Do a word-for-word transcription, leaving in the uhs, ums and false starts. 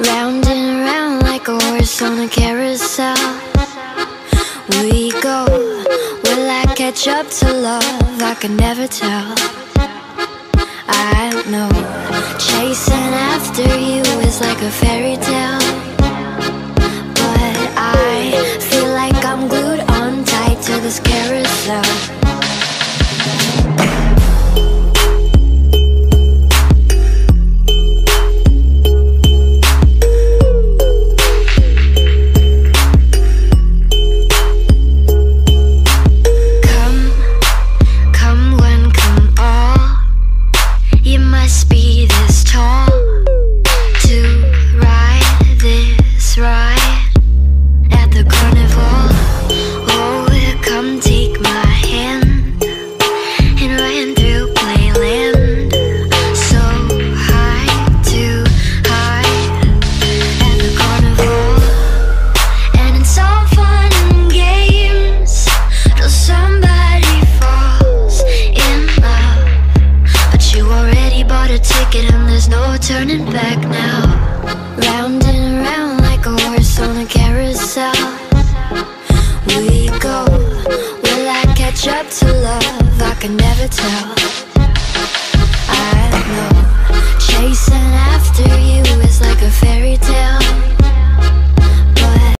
Round and round like a horse on a carousel we go. Will I catch up to love? I can never tell. I don't know. Chasing after you is like a fairy tale, but I feel like I'm glued on tight to this carousel. Turning back now. Round and round like a horse on a carousel we go. Will I catch up to love? I can never tell. I know. Chasing after you is like a fairy tale,